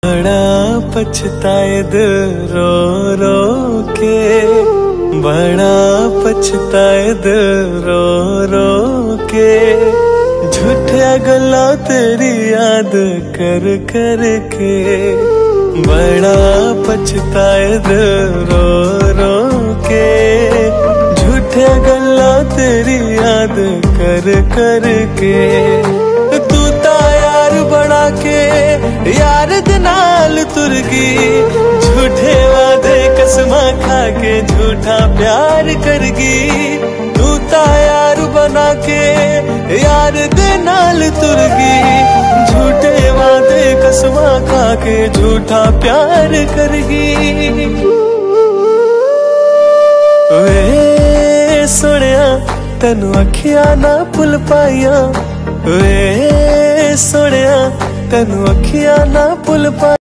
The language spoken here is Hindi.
बड़ा पछताए दिल रो रो के, बड़ा पछताए दिल रो रो के, झूठे गल्ला तेरी याद कर कर के। बड़ा पछताए दिल रो रो के, झूठे गल्ला तेरी याद कर कर के। तू ता यार बना के यार दे नाल तुर गई, झूठे वादे कसमा खा के झूठा प्यार करगी। तू ता यार बना के यार दे नाल तुर गई, झूठे वादे कसमा खा के झूठा प्यार करगी। वे सुनिया तेनू अखियां ना भुल पाइया, वे सुनिया तेनू अखियां ना भुल पाइया।